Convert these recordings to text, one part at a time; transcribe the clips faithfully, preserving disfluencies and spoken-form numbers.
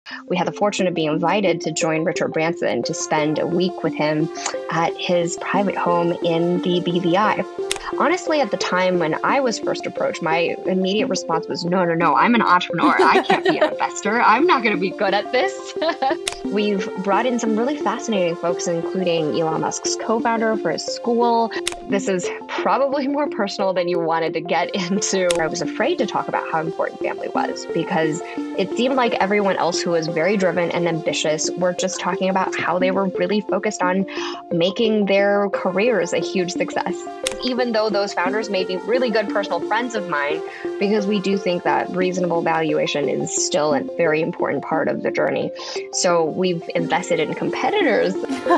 We had the fortune of being invited to join Richard Branson to spend a week with him at his private home in the B V I. Honestly, at the time when I was first approached, my immediate response was, no, no, no, I'm an entrepreneur. I can't be an investor. I'm not going to be good at this. We've brought in some really fascinating folks, including Elon Musk's co-founder for his school. This is probably more personal than you wanted to get into. I was afraid to talk about how important family was because it seemed like everyone else who was very driven and ambitious were just talking about how they were really focused on making their careers a huge success. Even though those founders may be really good personal friends of mine, because we do think that reasonable valuation is still a very important part of the journey. So we've invested in competitors.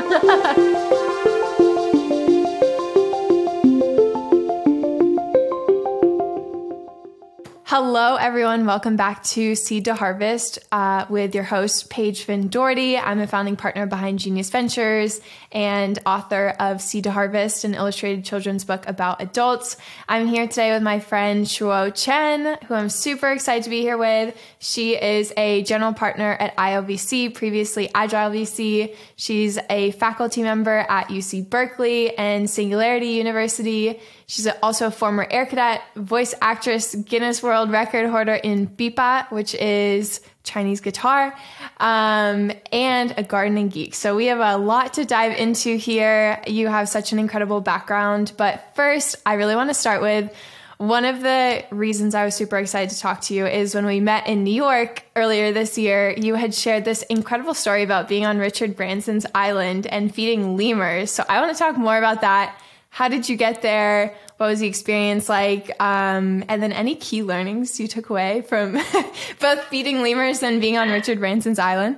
Hello, everyone. Welcome back to Seed to Harvest uh, with your host, Paige Finn Doherty. I'm a founding partner behind Genius Ventures and author of Seed to Harvest, an illustrated children's book about adults. I'm here today with my friend Shuo Chen, who I'm super excited to be here with. She is a general partner at I O V C, previously Agile V C. She's a faculty member at U C Berkeley and Singularity University. She's also a former Air Cadet, voice actress, Guinness World Record holder in pipa, which is Chinese guitar, um, and a gardening geek. So we have a lot to dive into here. You have such an incredible background. But first, I really want to start with one of the reasons I was super excited to talk to you is when we met in New York earlier this year, you had shared this incredible story about being on Richard Branson's island and feeding lemurs. So I want to talk more about that. How did you get there? What was the experience like? Um, and then any key learnings you took away from both feeding lemurs and being on Richard Branson's island?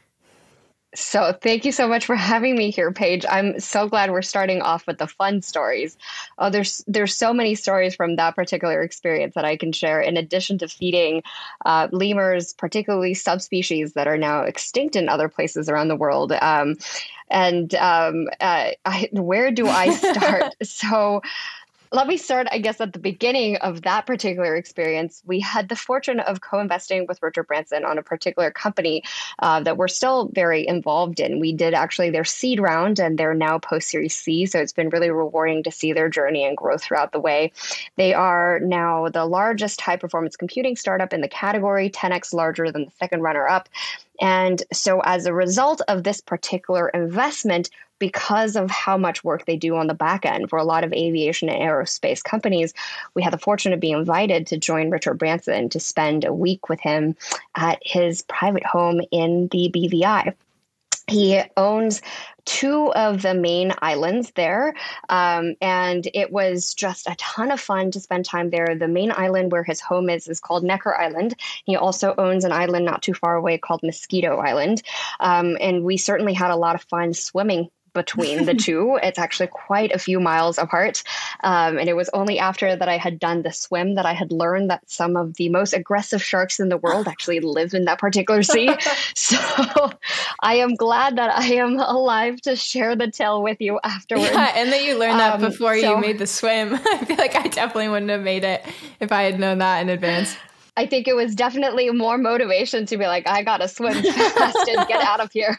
So thank you so much for having me here, Paige. I'm so glad we're starting off with the fun stories. Oh, there's there's so many stories from that particular experience that I can share, in addition to feeding uh, lemurs, particularly subspecies that are now extinct in other places around the world. Um, and um, uh, I, where do I start? So let me start, I guess, at the beginning of that particular experience. We had the fortune of co-investing with Richard Branson on a particular company uh, that we're still very involved in. We did actually their seed round, and they're now post-Series C. So it's been really rewarding to see their journey and growth throughout the way. They are now the largest high-performance computing startup in the category, ten x larger than the second runner-up. And so as a result of this particular investment, because of how much work they do on the back end for a lot of aviation and aerospace companies, we had the fortune of being invited to join Richard Branson to spend a week with him at his private home in the B V I. He owns two of the main islands there, um, and it was just a ton of fun to spend time there. The main island where his home is is called Necker Island. He also owns an island not too far away called Mosquito Island, um, and we certainly had a lot of fun swimming between the two. It's actually quite a few miles apart. Um, and it was only after that I had done the swim that I had learned that some of the most aggressive sharks in the world actually live in that particular sea. So I am glad that I am alive to share the tale with you afterwards. Yeah, and that you learned that um, before so, you made the swim. I feel like I definitely wouldn't have made it if I had known that in advance. I think it was definitely more motivation to be like, I got to swim fast and get out of here.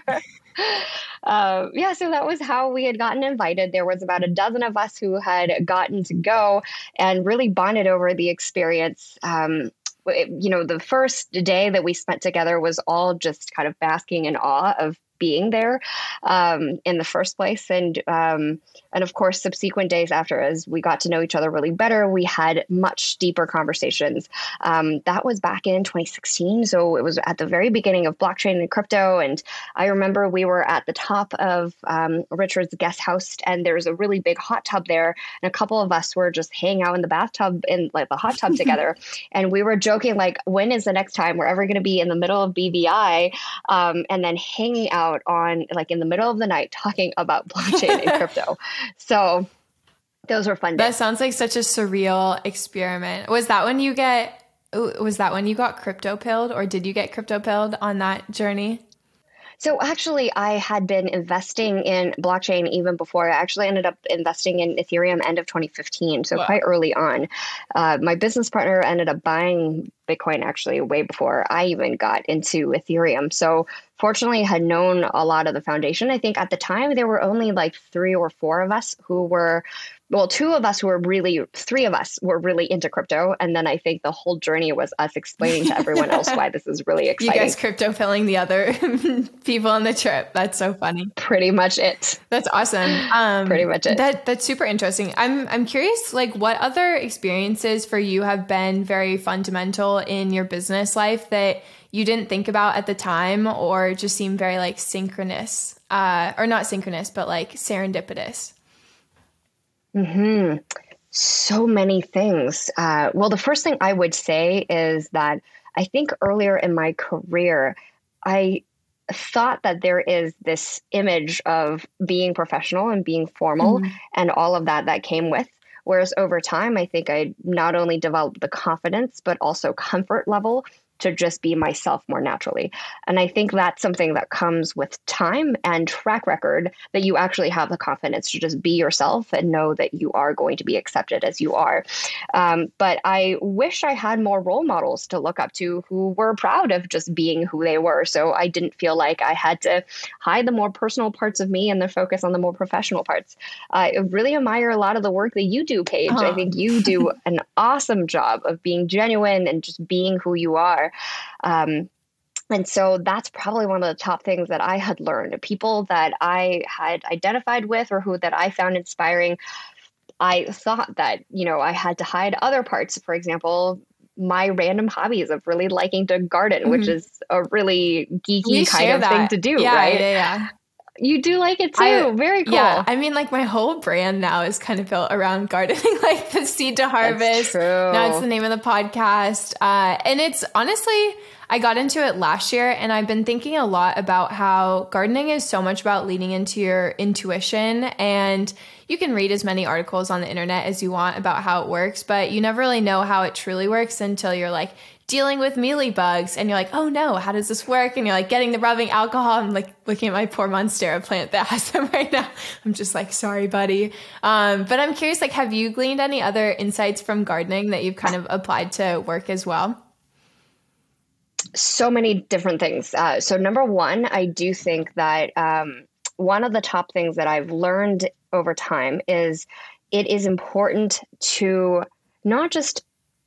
Uh, yeah, so that was how we had gotten invited. There was about a dozen of us who had gotten to go and really bonded over the experience. Um, it, you know, the first day that we spent together was all just kind of basking in awe of being there um, in the first place. And, um, and of course, subsequent days after, as we got to know each other really better, we had much deeper conversations. Um, that was back in twenty sixteen. So it was at the very beginning of blockchain and crypto. And I remember we were at the top of um, Richard's guest house, and there's a really big hot tub there. And a couple of us were just hanging out in the bathtub in like the hot tub together. And we were joking, like, when is the next time we're ever going to be in the middle of B V I um, and then hanging out on like in the middle of the night talking about blockchain and crypto. So those were fun days. That sounds like such a surreal experiment. Was that when you get, was that when you got crypto pilled, or did you get crypto pilled on that journey? So actually, I had been investing in blockchain even before. I actually ended up investing in Ethereum end of twenty fifteen, so Wow. quite early on. Uh, my business partner ended up buying Bitcoin actually way before I even got into Ethereum. So fortunately, I had known a lot of the foundation. I think at the time, there were only like three or four of us who were, well, two of us who were really, three of us were really into crypto. And then I think the whole journey was us explaining to everyone else why this is really exciting. You guys crypto filling the other people on the trip. That's so funny. Pretty much it. That's awesome. Um, Pretty much it. That that's super interesting. I'm I'm curious, like, what other experiences for you have been very fundamental in your business life that you didn't think about at the time, or just seem very like synchronous, uh, or not synchronous, but like serendipitous? Hmm. So many things. Uh, well, the first thing I would say is that I think earlier in my career, I thought that there is this image of being professional and being formal mm-hmm. and all of that that came with. Whereas over time, I think I not only developed the confidence, but also comfort level to just be myself more naturally. And I think that's something that comes with time and track record, that you actually have the confidence to just be yourself and know that you are going to be accepted as you are. Um, but I wish I had more role models to look up to who were proud of just being who they were. So I didn't feel like I had to hide the more personal parts of me and then focus on the more professional parts. I really admire a lot of the work that you do, Paige. Oh. I think you do an awesome job of being genuine and just being who you are. Um, and so that's probably one of the top things that I had learned. People that I had identified with or who that I found inspiring, I thought that, you know, I had to hide other parts. For example, my random hobbies of really liking to garden, mm-hmm. which is a really geeky we kind of that. thing to do, yeah, right? Yeah, yeah. You do like it too. I, Very cool. Yeah. I mean, like my whole brand now is kind of built around gardening, like the Seed to Harvest. That's true. Now it's the name of the podcast. Uh, and it's honestly, I got into it last year and I've been thinking a lot about how gardening is so much about leaning into your intuition, and you can read as many articles on the internet as you want about how it works, but you never really know how it truly works until you're like dealing with mealybugs and you're like, oh no, how does this work? And you're like getting the rubbing alcohol. I'm like looking at my poor Monstera plant that has them right now. I'm just like, sorry, buddy. Um, but I'm curious, like, have you gleaned any other insights from gardening that you've kind of applied to work as well? So many different things. Uh, so number one, I do think that um, one of the top things that I've learned over time is it is important to not just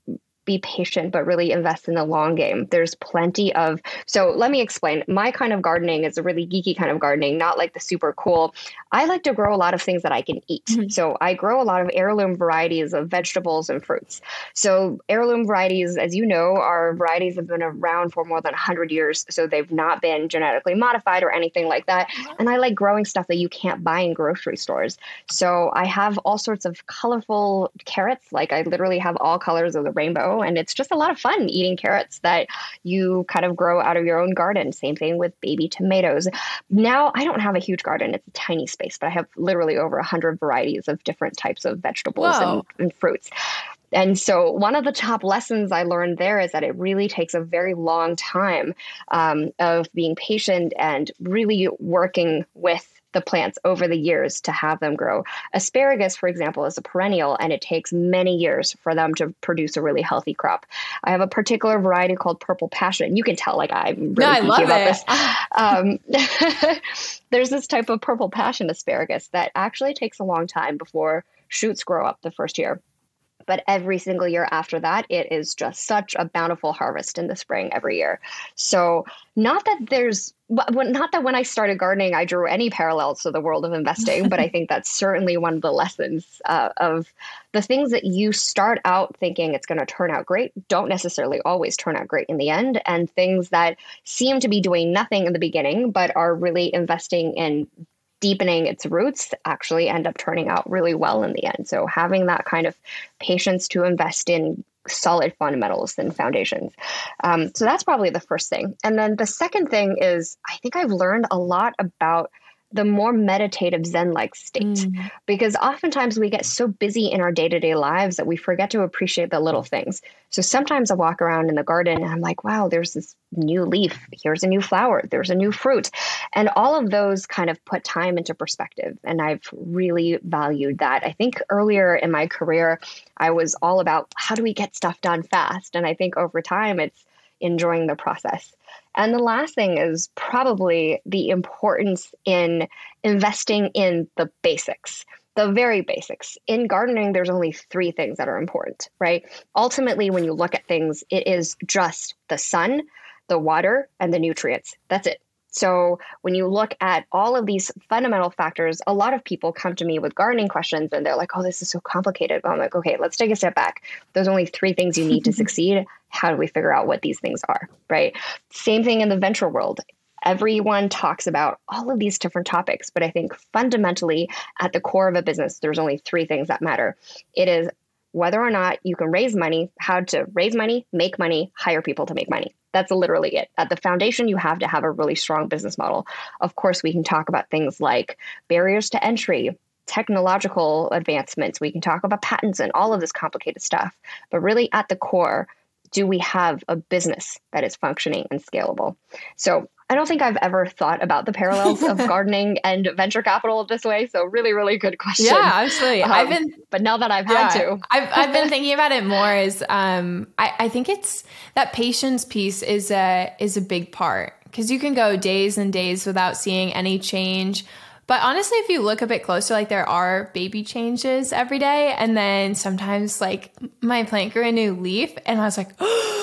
be patient, but really invest in the long game. There's plenty of, so let me explain. My kind of gardening is a really geeky kind of gardening, not like the super cool. I like to grow a lot of things that I can eat. Mm-hmm. So I grow a lot of heirloom varieties of vegetables and fruits. So heirloom varieties, as you know, are varieties that have been around for more than one hundred years. So they've not been genetically modified or anything like that. Mm-hmm. And I like growing stuff that you can't buy in grocery stores. So I have all sorts of colorful carrots. Like I literally have all colors of the rainbow. And it's just a lot of fun eating carrots that you kind of grow out of your own garden. Same thing with baby tomatoes. Now, I don't have a huge garden. It's a tiny space, but I have literally over one hundred varieties of different types of vegetables and, and fruits. And so one of the top lessons I learned there is that it really takes a very long time um, of being patient and really working with the plants over the years to have them grow. Asparagus, for example, is a perennial, and it takes many years for them to produce a really healthy crop. I have a particular variety called Purple Passion. You can tell, like, I'm really no, I geeky love about it. this. Um, there's this type of Purple Passion asparagus that actually takes a long time before shoots grow up the first year. But every single year after that, it is just such a bountiful harvest in the spring every year. So not that there's, not that when I started gardening, I drew any parallels to the world of investing, but I think that's certainly one of the lessons uh, of the things that you start out thinking it's going to turn out great, don't necessarily always turn out great in the end. And things that seem to be doing nothing in the beginning, but are really investing in deepening its roots actually end up turning out really well in the end. So having that kind of patience to invest in solid fundamentals and foundations. Um, so that's probably the first thing. And then the second thing is, I think I've learned a lot about the more meditative Zen-like state. Mm. Because oftentimes we get so busy in our day-to-day lives that we forget to appreciate the little things. So sometimes I walk around in the garden and I'm like, wow, there's this new leaf. Here's a new flower. There's a new fruit. And all of those kind of put time into perspective. And I've really valued that. I think earlier in my career, I was all about how do we get stuff done fast? And I think over time, it's enjoying the process. And the last thing is probably the importance in investing in the basics, the very basics. In gardening, there's only three things that are important, right? Ultimately, when you look at things, it is just the sun, the water, and the nutrients. That's it. So when you look at all of these fundamental factors, a lot of people come to me with gardening questions and they're like, oh, this is so complicated. I'm like, okay, let's take a step back. There's only three things you need to succeed. How do we figure out what these things are, right? Same thing in the venture world. Everyone talks about all of these different topics, but I think fundamentally at the core of a business, there's only three things that matter. It is whether or not you can raise money, how to raise money, make money, hire people to make money. That's literally it. At the foundation, you have to have a really strong business model. Of course, we can talk about things like barriers to entry, technological advancements. We can talk about patents and all of this complicated stuff. But really at the core, do we have a business that is functioning and scalable? So I don't think I've ever thought about the parallels of gardening and venture capital this way. So really, really good question. Yeah, absolutely. Um, I've been, but now that I've yeah, had to, I've, I've been thinking about it more as, um, I, I think it's that patience piece is a, is a big part, because you can go days and days without seeing any change. But honestly, if you look a bit closer, like there are baby changes every day. And then sometimes like my plant grew a new leaf and I was like,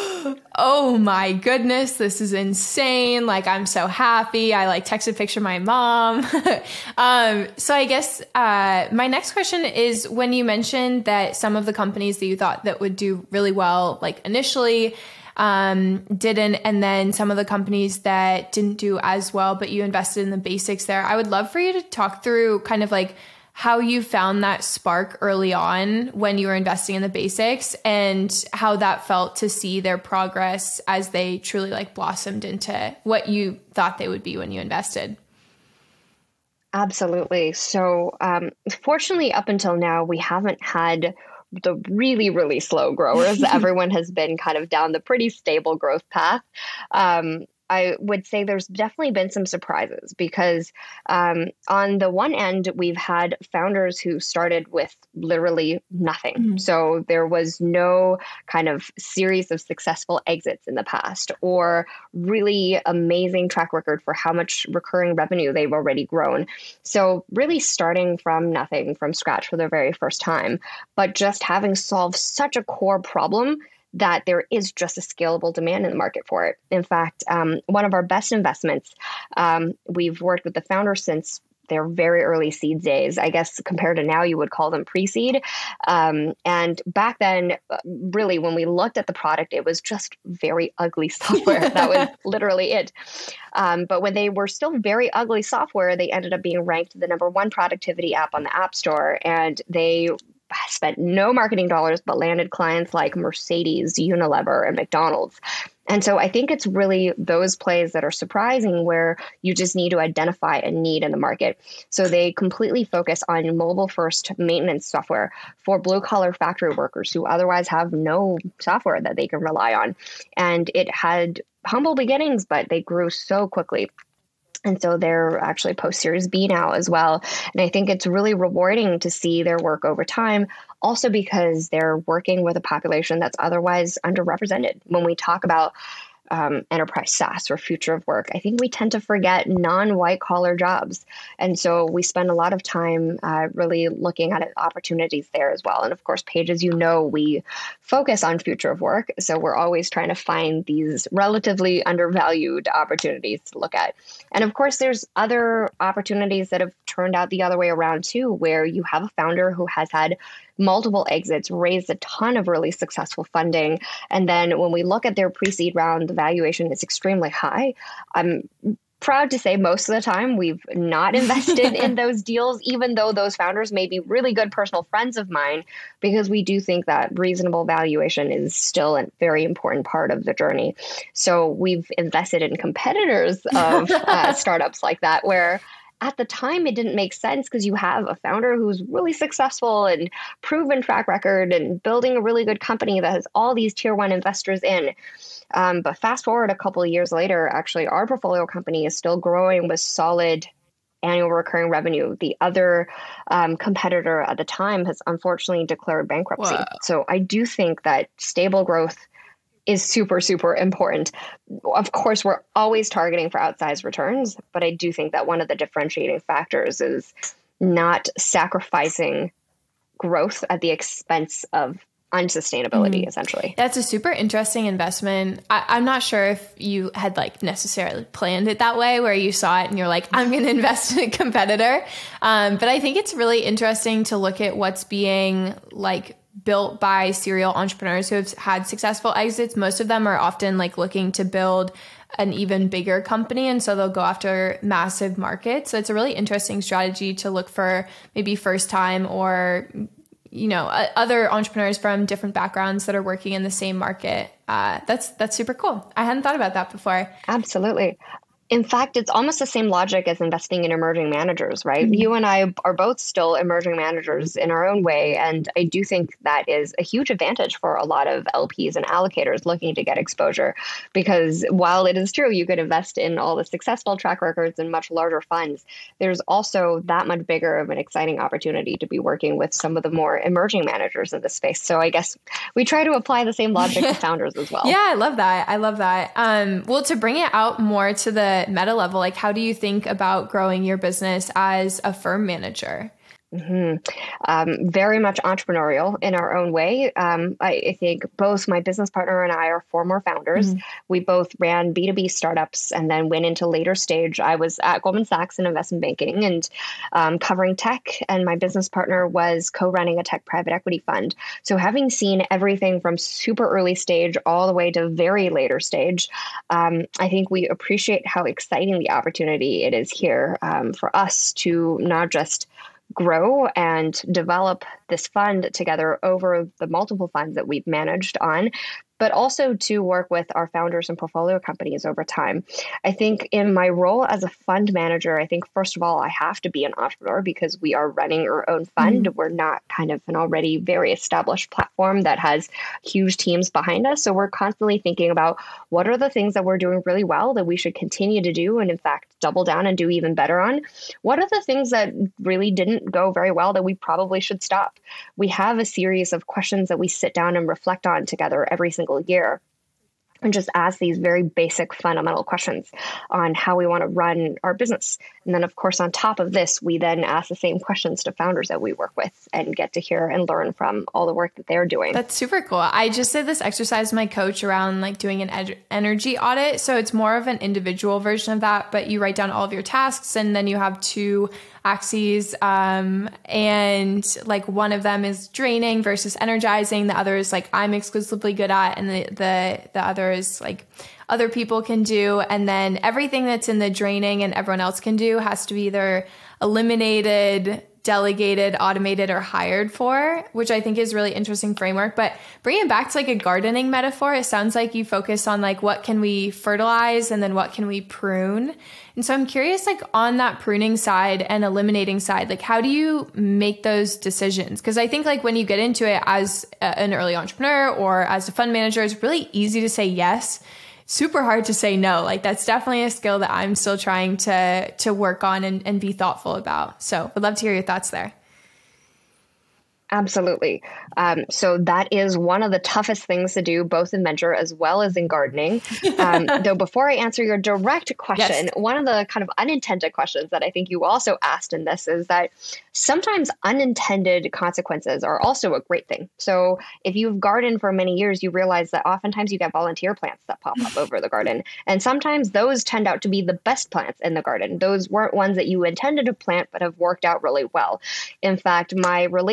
oh my goodness, this is insane. Like, I'm so happy. I like texted a picture of my mom. um, so I guess uh, my next question is, when you mentioned that some of the companies that you thought that would do really well, like initially, um, didn't, and then some of the companies that didn't do as well, but you invested in the basics there. I would love for you to talk through kind of like how you found that spark early on when you were investing in the basics, and how that felt to see their progress as they truly like blossomed into what you thought they would be when you invested. Absolutely. So, um, fortunately, up until now, we haven't had the really, really slow growers. Everyone has been kind of down the pretty stable growth path. Um, I would say there's definitely been some surprises because um, on the one end, we've had founders who started with literally nothing. Mm-hmm. So there was no kind of series of successful exits in the past or really amazing track record for how much recurring revenue they've already grown. So really starting from nothing, from scratch for the very first time, but just having solved such a core problem that there is just a scalable demand in the market for it. In fact, um, one of our best investments, um, we've worked with the founders since their very early seed days. I guess compared to now, you would call them pre-seed. Um, and back then, really, when we looked at the product, it was just very ugly software. That was literally it. Um, but when they were still very ugly software, they ended up being ranked the number one productivity app on the App Store. And they spent no marketing dollars, but landed clients like Mercedes, Unilever, and McDonald's. And so I think it's really those plays that are surprising where you just need to identify a need in the market. So they completely focus on mobile first maintenance software for blue collar factory workers who otherwise have no software that they can rely on. And it had humble beginnings, but they grew so quickly. And so they're actually post Series B now as well. And I think it's really rewarding to see their work over time, also because they're working with a population that's otherwise underrepresented. When we talk about um, enterprise SaaS or future of work, I think we tend to forget non-white collar jobs. And so we spend a lot of time uh, really looking at opportunities there as well. And of course, Paige, as you know, we focus on future of work. So we're always trying to find these relatively undervalued opportunities to look at. And of course, there's other opportunities that have turned out the other way around too, where you have a founder who has had multiple exits, raised a ton of really successful funding. And then when we look at their pre-seed round, the valuation is extremely high. I'm proud to say most of the time we've not invested in those deals, even though those founders may be really good personal friends of mine, because we do think that reasonable valuation is still a very important part of the journey. So we've invested in competitors of uh, startups like that, where at the time, it didn't make sense because you have a founder who's really successful and proven track record and building a really good company that has all these tier one investors in. Um, but fast forward a couple of years later, actually, our portfolio company is still growing with solid annual recurring revenue. The other um, competitor at the time has unfortunately declared bankruptcy. Wow. So I do think that stable growth is super, super important. Of course, we're always targeting for outsized returns, but I do think that one of the differentiating factors is not sacrificing growth at the expense of unsustainability, mm-hmm. essentially. That's a super interesting investment. I, I'm not sure if you had like necessarily planned it that way, where you saw it and you're like, I'm going to invest in a competitor. Um, but I think it's really interesting to look at what's being like built by serial entrepreneurs who have had successful exits. Most of them are often like looking to build an even bigger company. And so they'll go after massive markets. So it's a really interesting strategy to look for maybe first time or you know, uh, other entrepreneurs from different backgrounds that are working in the same market. Uh, that's that's super cool. I hadn't thought about that before. Absolutely. In fact, it's almost the same logic as investing in emerging managers, right? Mm-hmm. You and I are both still emerging managers in our own way. And I do think that is a huge advantage for a lot of L Ps and allocators looking to get exposure. Because while it is true, you could invest in all the successful track records and much larger funds, there's also that much bigger of an exciting opportunity to be working with some of the more emerging managers in this space. So I guess we try to apply the same logic to founders as well. Yeah, I love that. I love that. Um, well, to bring it out more to the meta level, like how do you think about growing your business as a firm manager? Mm-hmm. Um, very much entrepreneurial in our own way. Um, I, I think both my business partner and I are former founders. Mm-hmm. We both ran B two B startups and then went into later stage. I was at Goldman Sachs in investment banking and um, covering tech, and my business partner was co-running a tech private equity fund. So having seen everything from super early stage all the way to very later stage, um, I think we appreciate how exciting the opportunity it is here um, for us to not just grow and develop this fund together over the multiple funds that we've managed on, but also to work with our founders and portfolio companies over time. I think in my role as a fund manager, I think, first of all, I have to be an entrepreneur because we are running our own fund. Mm-hmm. We're not kind of an already very established platform that has huge teams behind us. So we're constantly thinking about what are the things that we're doing really well that we should continue to do and, in fact, double down and do even better on. What are the things that really didn't go very well that we probably should stop? We have a series of questions that we sit down and reflect on together every single year and just ask these very basic fundamental questions on how we want to run our business. And then, of course, on top of this, we then ask the same questions to founders that we work with and get to hear and learn from all the work that they're doing. That's super cool. I just did this exercise with my coach around like doing an ed- energy audit. So it's more of an individual version of that, but you write down all of your tasks and then you have two axes. Um, and like one of them is draining versus energizing. The other is like I'm exclusively good at, and the, the, the other is like other people can do. And then everything that's in the draining and everyone else can do has to be either eliminated, delegated, automated, or hired for, which I think is really interesting framework. But bringing it back to like a gardening metaphor, it sounds like you focus on like what can we fertilize and then what can we prune. And so I'm curious, like on that pruning side and eliminating side, like how do you make those decisions? Because I think like when you get into it as a, an early entrepreneur or as a fund manager, it's really easy to say yes. Super hard to say no. Like that's definitely a skill that I'm still trying to to work on and, and be thoughtful about. So I'd love to hear your thoughts there. Absolutely. Um, so that is one of the toughest things to do, both in venture as well as in gardening. Um, though before I answer your direct question, yes. One of the kind of unintended questions that I think you also asked in this is that sometimes unintended consequences are also a great thing. So if you've gardened for many years, you realize that oftentimes you get volunteer plants that pop up over the garden. And sometimes those tend out to be the best plants in the garden. Those weren't ones that you intended to plant, but have worked out really well. In fact, my relationship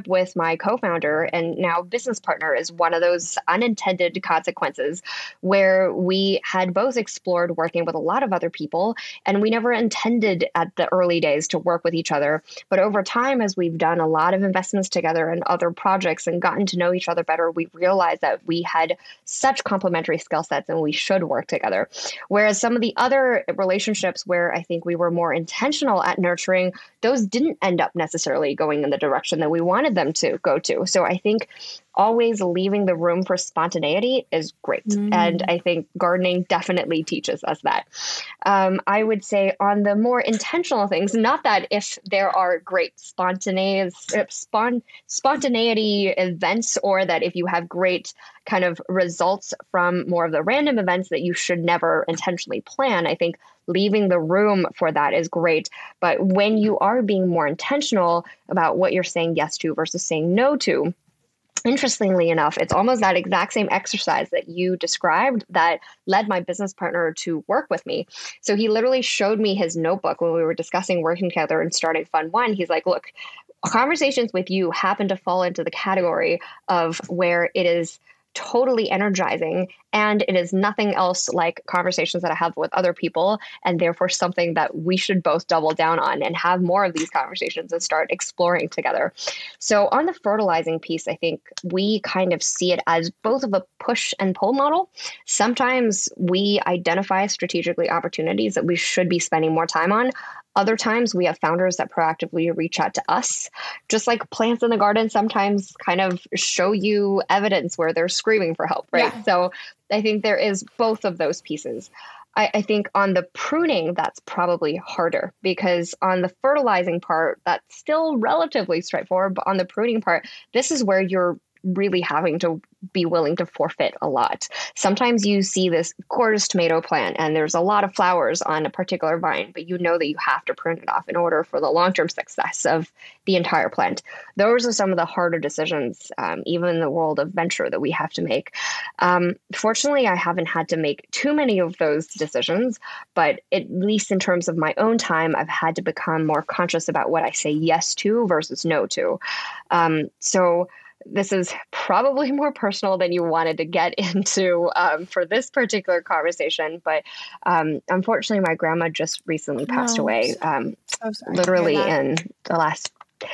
relationship with my co-founder and now business partner is one of those unintended consequences where we had both explored working with a lot of other people, and we never intended at the early days to work with each other. But over time, as we've done a lot of investments together and other projects and gotten to know each other better, we realized that we had such complementary skill sets and we should work together. Whereas some of the other relationships where I think we were more intentional at nurturing, those didn't end up necessarily going in the direction that we wanted them to go to. So I think always leaving the room for spontaneity is great. Mm. And I think gardening definitely teaches us that. Um, I would say on the more intentional things, not that if there are great spontaneous, spon- spontaneity events, or that if you have great kind of results from more of the random events that you should never intentionally plan. I think leaving the room for that is great. But when you are being more intentional about what you're saying yes to versus saying no to, interestingly enough, it's almost that exact same exercise that you described that led my business partner to work with me. So he literally showed me his notebook when we were discussing working together and starting Fund One. He's like, look, conversations with you happen to fall into the category of where it is totally energizing, and it is nothing else like conversations that I have with other people, and therefore something that we should both double down on and have more of these conversations and start exploring together. So on the fertilizing piece, I think we kind of see it as both of a push and pull model. Sometimes we identify strategically opportunities that we should be spending more time on. Other times we have founders that proactively reach out to us, just like plants in the garden sometimes kind of show you evidence where they're screaming for help, right? Yeah. So I think there is both of those pieces. I, I think on the pruning, that's probably harder because on the fertilizing part, that's still relatively straightforward. But on the pruning part, this is where you're really having to be willing to forfeit a lot. Sometimes you see this gorgeous tomato plant and there's a lot of flowers on a particular vine, but you know that you have to prune it off in order for the long-term success of the entire plant. Those are some of the harder decisions, um, even in the world of venture, that we have to make. Um, fortunately, I haven't had to make too many of those decisions, but at least in terms of my own time, I've had to become more conscious about what I say yes to versus no to. Um, so this is probably more personal than you wanted to get into um, for this particular conversation. But um, unfortunately, my grandma just recently passed no, away, um, so literally in the last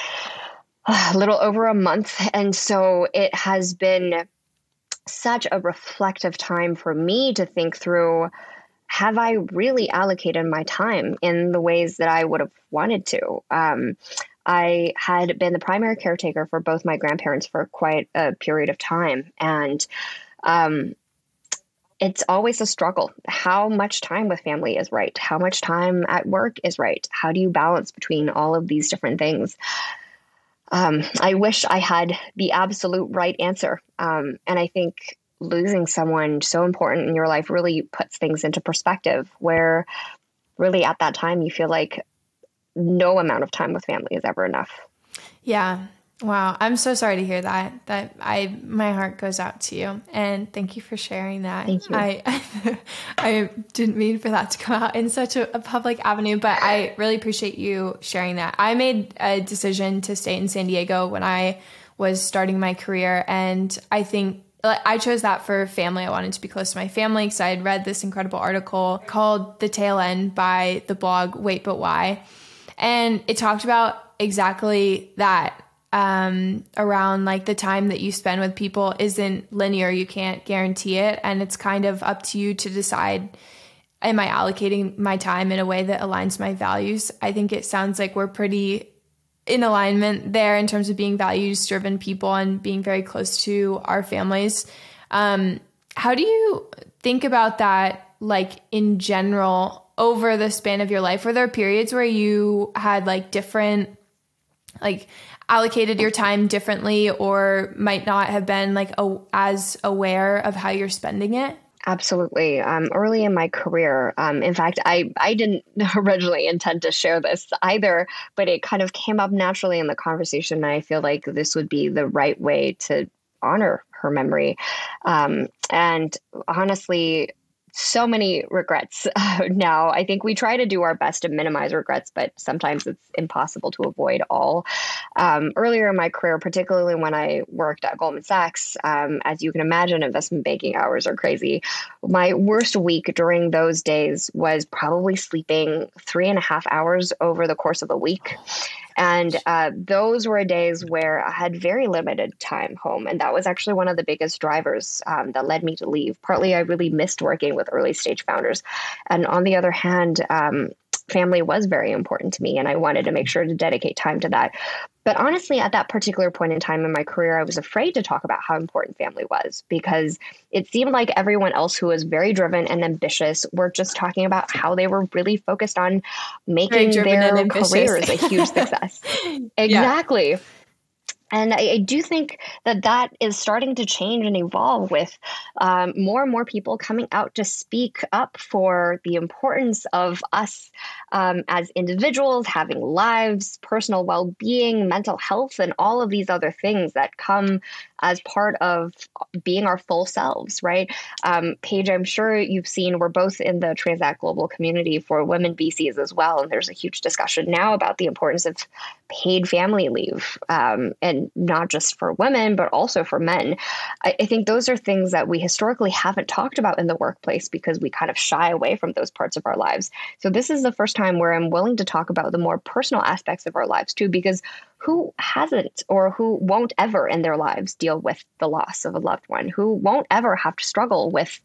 uh, little over a month. And so it has been such a reflective time for me to think through, have I really allocated my time in the ways that I would have wanted to? Um, I had been the primary caretaker for both my grandparents for quite a period of time. And um, it's always a struggle. How much time with family is right? How much time at work is right? How do you balance between all of these different things? Um, I wish I had the absolute right answer. Um, and I think losing someone so important in your life really puts things into perspective, where really at that time you feel like no amount of time with family is ever enough. Yeah. Wow. I'm so sorry to hear that. That I, my heart goes out to you, and thank you for sharing that. Thank you. I, I didn't mean for that to come out in such a, a public avenue, but I really appreciate you sharing that. I made a decision to stay in San Diego when I was starting my career. And I think I chose that for family. I wanted to be close to my family because I had read this incredible article called The Tail End by the blog Wait But Why. And it talked about exactly that, um, around like the time that you spend with people isn't linear. You can't guarantee it. And it's kind of up to you to decide, am I allocating my time in a way that aligns my values? I think it sounds like we're pretty in alignment there in terms of being values driven people and being very close to our families. Um, how do you think about that, like in general, over the span of your life? Were there periods where you had like different, like allocated your time differently, or might not have been like a, as aware of how you're spending it? Absolutely. Um, early in my career, um, in fact, I, I didn't originally intend to share this either, but it kind of came up naturally in the conversation. And I feel like this would be the right way to honor her memory. Um, and honestly, so many regrets uh, now. I think we try to do our best to minimize regrets, but sometimes it's impossible to avoid all. Um, earlier in my career, particularly when I worked at Goldman Sachs, um, as you can imagine, investment banking hours are crazy. My worst week during those days was probably sleeping three and a half hours over the course of a week. And uh, those were days where I had very limited time home. And that was actually one of the biggest drivers um, that led me to leave. Partly, I really missed working with early stage founders. And on the other hand, um, family was very important to me, and I wanted to make sure to dedicate time to that. But honestly, at that particular point in time in my career, I was afraid to talk about how important family was, because it seemed like everyone else who was very driven and ambitious were just talking about how they were really focused on making their careers a huge success. Exactly. Yeah. And I, I do think that that is starting to change and evolve with um, more and more people coming out to speak up for the importance of us um, as individuals, having lives, personal well-being, mental health, and all of these other things that come as part of being our full selves, right? Um, Paige, I'm sure you've seen, we're both in the Transact Global community for women V Cs as well. And there's a huge discussion now about the importance of paid family leave, um, and not just for women, but also for men. I, I think those are things that we historically haven't talked about in the workplace because we kind of shy away from those parts of our lives. So this is the first time where I'm willing to talk about the more personal aspects of our lives too, because who hasn't or who won't ever in their lives deal with the loss of a loved one? Who won't ever have to struggle with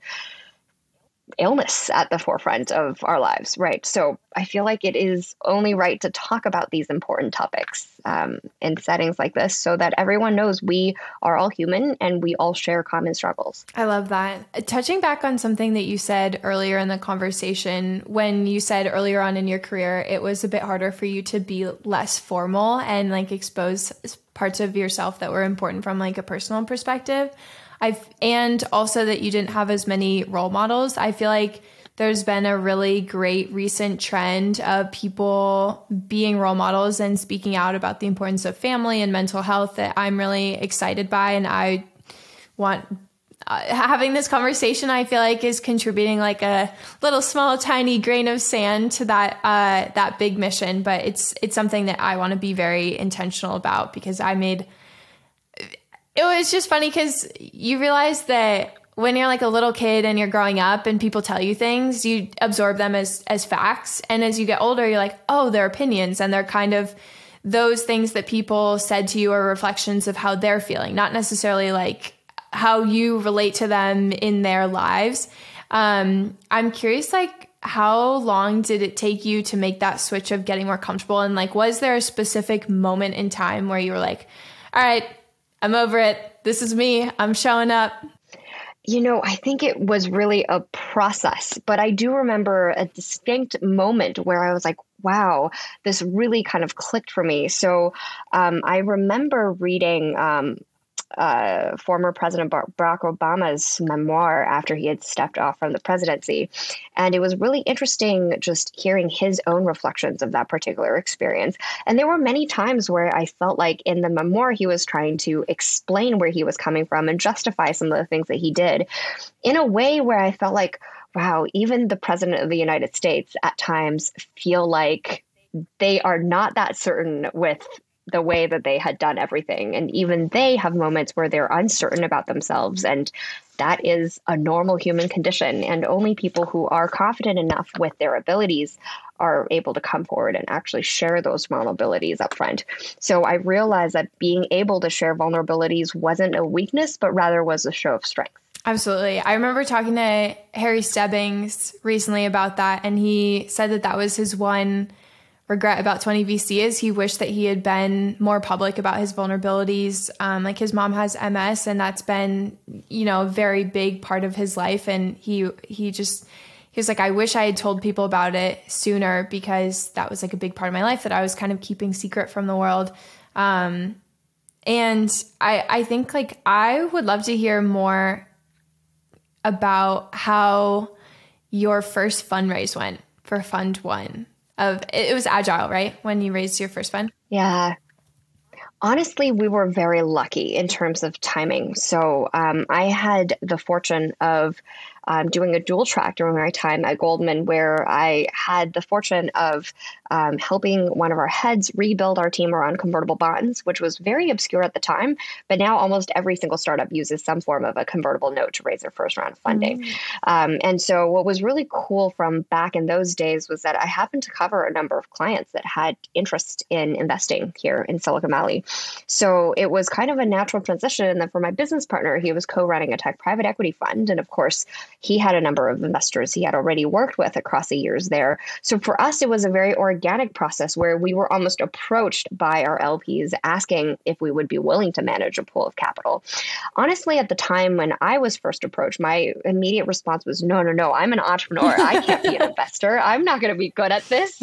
illness at the forefront of our lives, right? So I feel like it is only right to talk about these important topics um, in settings like this so that everyone knows we are all human and we all share common struggles. I love that. Touching back on something that you said earlier in the conversation, when you said earlier on in your career, it was a bit harder for you to be less formal and like expose parts of yourself that were important from like a personal perspective. I've, and also that you didn't have as many role models. I feel like there's been a really great recent trend of people being role models and speaking out about the importance of family and mental health that I'm really excited by. And I want uh, having this conversation, I feel like is contributing like a little small, tiny grain of sand to that, uh, that big mission. But it's, it's something that I want to be very intentional about because I made It was just funny because you realize that when you're like a little kid and you're growing up and people tell you things, you absorb them as, as facts. And as you get older, you're like, oh, they're opinions. And they're kind of those things that people said to you are reflections of how they're feeling, not necessarily like how you relate to them in their lives. Um, I'm curious, like, how long did it take you to make that switch of getting more comfortable? And like, was there a specific moment in time where you were like, all right, I'm over it. This is me. I'm showing up. You know, I think it was really a process, but I do remember a distinct moment where I was like, wow, this really kind of clicked for me. So um, I remember reading um, uh, former President Barack Obama's memoir after he had stepped off from the presidency. And it was really interesting just hearing his own reflections of that particular experience. And there were many times where I felt like in the memoir, he was trying to explain where he was coming from and justify some of the things that he did in a way where I felt like, wow, even the president of the United States at times feel like they are not that certain with the way that they had done everything. And even they have moments where they're uncertain about themselves. And that is a normal human condition. And only people who are confident enough with their abilities are able to come forward and actually share those vulnerabilities up front. So I realized that being able to share vulnerabilities wasn't a weakness, but rather was a show of strength. Absolutely. I remember talking to Harry Stebbings recently about that. And he said that that was his one regret about twenty V C is he wished that he had been more public about his vulnerabilities. Um, like his mom has M S and that's been, you know, a very big part of his life. And he, he just, he was like, I wish I had told people about it sooner because that was like a big part of my life that I was kind of keeping secret from the world. Um, and I, I think like, I would love to hear more about how your first fundraise went for Fund One. Of it was Agile, right? When you raised your first fund? Yeah. Honestly, we were very lucky in terms of timing. So um, I had the fortune of um, doing a dual track during my time at Goldman, where I had the fortune of um, helping one of our heads rebuild our team around convertible bonds, which was very obscure at the time. But now almost every single startup uses some form of a convertible note to raise their first round of funding. Mm. Um, and so what was really cool from back in those days was that I happened to cover a number of clients that had interest in investing here in Silicon Valley. So it was kind of a natural transition. And then for my business partner, he was co-running a tech private equity fund. And of course, he had a number of investors he had already worked with across the years there. So for us, it was a very organic process where we were almost approached by our L Ps asking if we would be willing to manage a pool of capital. Honestly, at the time when I was first approached, my immediate response was, no, no, no, I'm an entrepreneur. I can't be an investor. I'm not going to be good at this.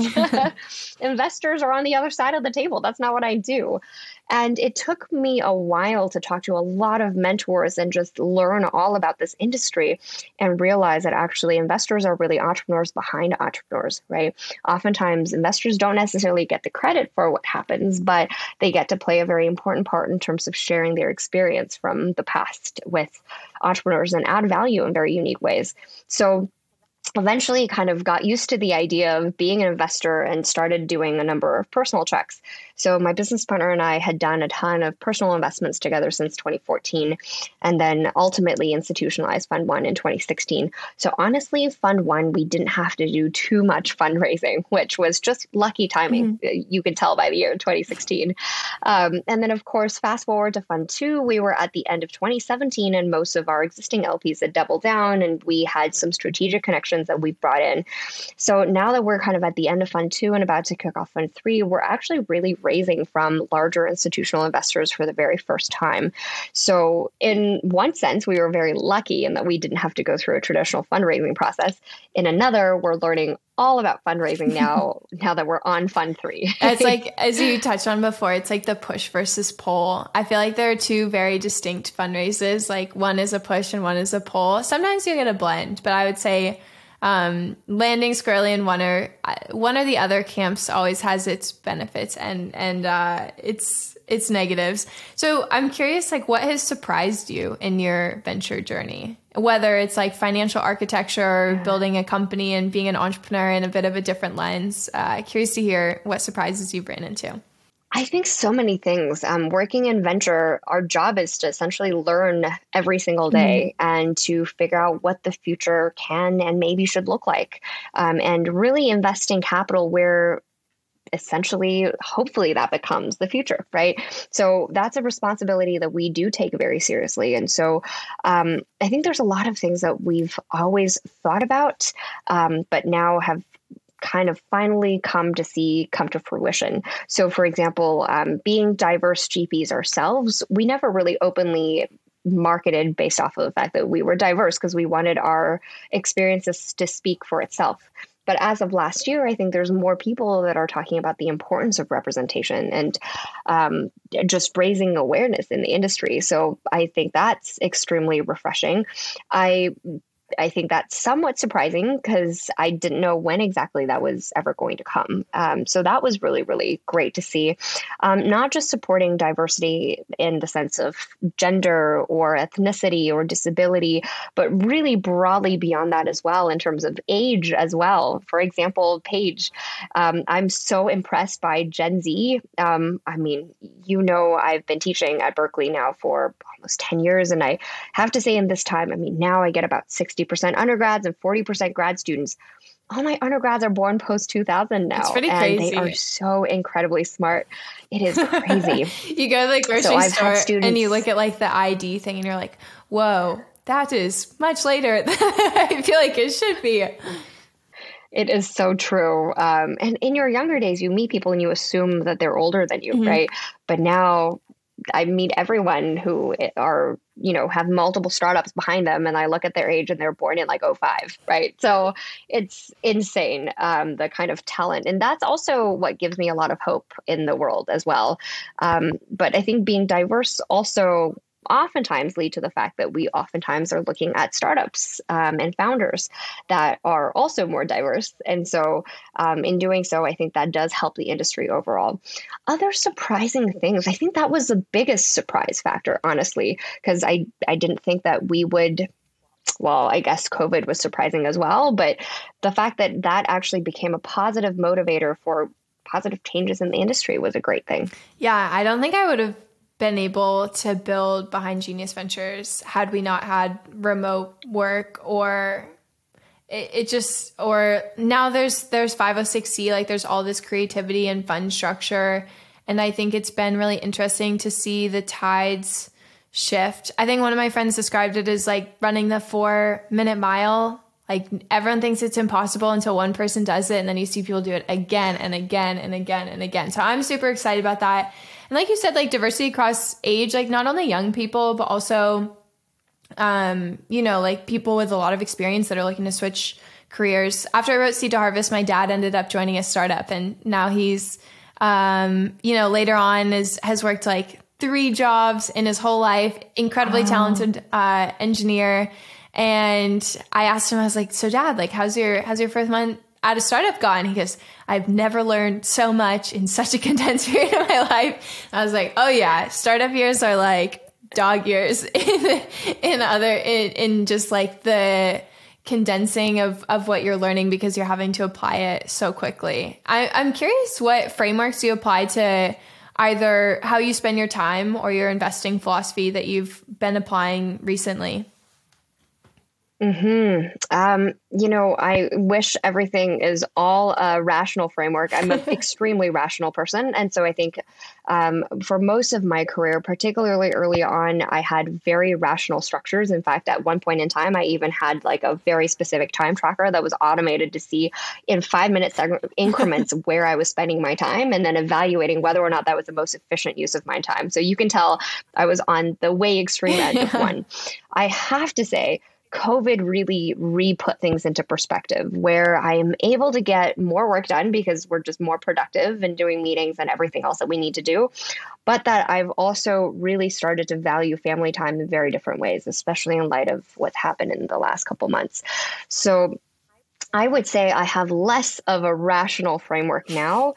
Investors are on the other side of the table. That's not what I do. And it took me a while to talk to a lot of mentors and just learn all about this industry and realize that actually investors are really entrepreneurs behind entrepreneurs, right? Oftentimes, investors don't necessarily get the credit for what happens, but they get to play a very important part in terms of sharing their experience from the past with entrepreneurs and add value in very unique ways. So eventually kind of got used to the idea of being an investor and started doing a number of personal checks. So my business partner and I had done a ton of personal investments together since twenty fourteen, and then ultimately institutionalized Fund One in twenty sixteen. So honestly, Fund One, we didn't have to do too much fundraising, which was just lucky timing. Mm-hmm. You can tell by the year twenty sixteen. Um, and then, of course, fast forward to Fund Two, we were at the end of twenty seventeen, and most of our existing L Ps had doubled down, and we had some strategic connections that we brought in. So now that we're kind of at the end of Fund Two and about to kick off Fund Three, we're actually really raising from larger institutional investors for the very first time. So in one sense, we were very lucky in that we didn't have to go through a traditional fundraising process. In another, we're learning all about fundraising now, now that we're on Fund Three. It's like, as you touched on before, it's like the push versus pull. I feel like there are two very distinct fundraisers. Like one is a push and one is a pull. Sometimes you get a blend, but I would say Um, landing squarely in one or one or the other camps always has its benefits and and uh, its its negatives. So I'm curious, like, what has surprised you in your venture journey? Whether it's like financial architecture or yeah. building a company and being an entrepreneur in a bit of a different lens. Uh, curious to hear what surprises you've ran into. I think so many things. Um, working in venture, our job is to essentially learn every single day mm-hmm. and to figure out what the future can and maybe should look like, um, and really investing capital where essentially, hopefully that becomes the future, right? So that's a responsibility that we do take very seriously. And so um, I think there's a lot of things that we've always thought about, um, but now have kind of finally come to see come to fruition. So for example, um, being diverse G Ps ourselves, we never really openly marketed based off of the fact that we were diverse because we wanted our experiences to speak for itself. But as of last year, I think there's more people that are talking about the importance of representation and um, just raising awareness in the industry. So I think that's extremely refreshing. I I think that's somewhat surprising because I didn't know when exactly that was ever going to come. Um, so that was really, really great to see. Um, not just supporting diversity in the sense of gender or ethnicity or disability, but really broadly beyond that as well in terms of age as well. For example, Paige, um, I'm so impressed by Gen Z. Um, I mean, you know, I've been teaching at Berkeley now for almost ten years. And I have to say in this time, I mean, now I get about sixty percent undergrads and forty percent grad students. All my undergrads are born post two thousand now. It's pretty and crazy. They are so incredibly smart. It is crazy. You go to the grocery so store students, and you look at like the I D thing and you're like, whoa, that is much later than I feel like it should be. It is so true. Um, and in your younger days, you meet people and you assume that they're older than you, mm-hmm. right? But now I meet everyone who are, you know, have multiple startups behind them, and I look at their age and they're born in like oh five, right? So it's insane, um, the kind of talent. And that's also what gives me a lot of hope in the world as well. Um, but I think being diverse also oftentimes lead to the fact that we oftentimes are looking at startups um, and founders that are also more diverse. And so um, in doing so, I think that does help the industry overall. Other surprising things, I think that was the biggest surprise factor, honestly, because I, I didn't think that we would well, I guess COVID was surprising as well, but the fact that that actually became a positive motivator for positive changes in the industry was a great thing. Yeah, I don't think I would have been able to build Behind Genius Ventures had we not had remote work, or it, it just, or now there's, there's five oh six C, like there's all this creativity and fund structure. And I think it's been really interesting to see the tides shift. I think one of my friends described it as like running the four minute mile. Like everyone thinks it's impossible until one person does it. And then you see people do it again and again and again and again. So I'm super excited about that. And like you said, like diversity across age, like not only young people, but also, um, you know, like people with a lot of experience that are looking to switch careers. After I wrote Seed to Harvest, my dad ended up joining a startup, and now he's, um, you know, later on is, has worked like three jobs in his whole life, incredibly wow. talented, uh, engineer. And I asked him, I was like, so dad, like, how's your, how's your first month at a startup gone? He goes, I've never learned so much in such a condensed period of my life. I was like, oh yeah, startup years are like dog years in, in other, in, in just like the condensing of, of what you're learning, because you're having to apply it so quickly. I, I'm curious what frameworks you apply to either how you spend your time or your investing philosophy that you've been applying recently. Hmm. Um, you know, I wish everything is all a rational framework. I'm an extremely rational person. And so I think um, for most of my career, particularly early on, I had very rational structures. In fact, at one point in time, I even had like a very specific time tracker that was automated to see in five minute seg- increments where I was spending my time, and then evaluating whether or not that was the most efficient use of my time. So you can tell I was on the way extreme end of one. I have to say, COVID really re-put things into perspective, where I am able to get more work done because we're just more productive and doing meetings and everything else that we need to do. But that I've also really started to value family time in very different ways, especially in light of what's happened in the last couple months. So I would say I have less of a rational framework now.